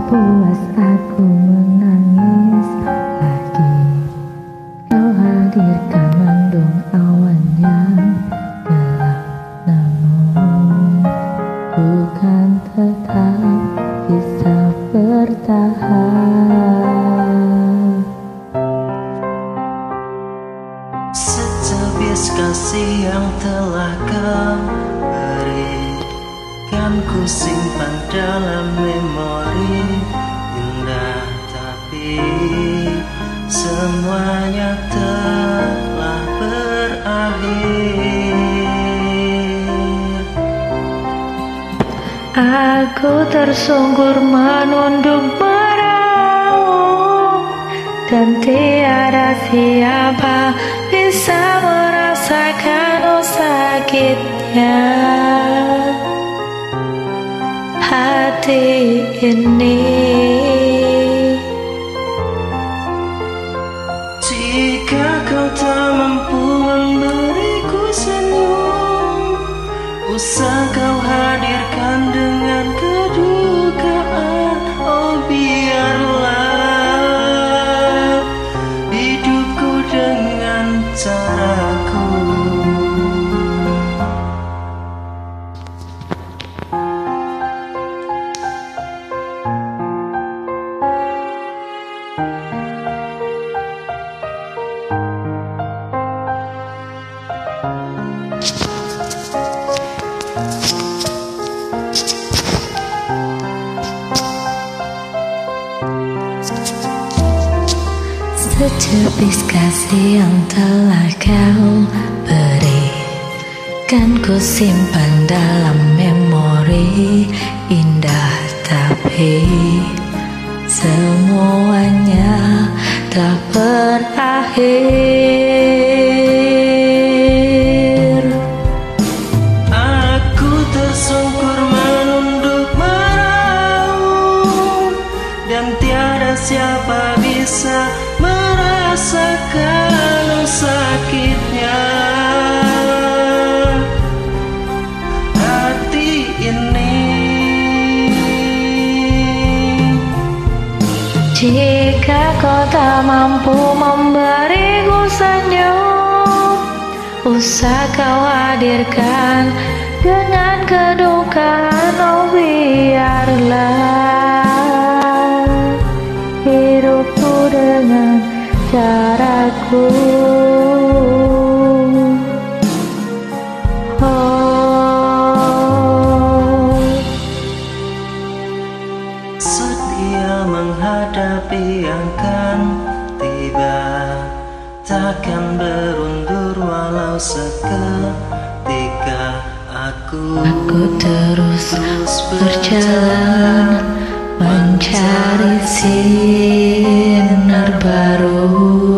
puas aku menangis lagi. Kau hadirkan mendung awan yang gelap, namun bukan tetap bisa bertahan. Setebis kasih yang telah kau berikan, ku simpan dalam memori indah, tapi semuanya telah berakhir. Aku tersungkur menunduk meraung, dan tiada siapa bisa merasakan sakitnya hati ini. Jika kau tak mampu memberiku senyum, usah kau hadirkan dengan kedukaan. Oh, biarlah hidupku dengan caraku. Setepis kasih yang telah kau berikan, ku simpan dalam memori indah, tapi semuanya telah berakhir. Aku tersungkur menunduk meraung, dan tiada siapa bisa merasakan sakitnya hati ini. Jika kau tak mampu memberiku senyum, usah kau hadirkan dengan kedukaan. Oh, biarlah hidupku dengan caraku. Oh, sedia menghadapi yang kan tiba, takkan berundur walau seketika. Aku terus berjalan mencari sinar baru.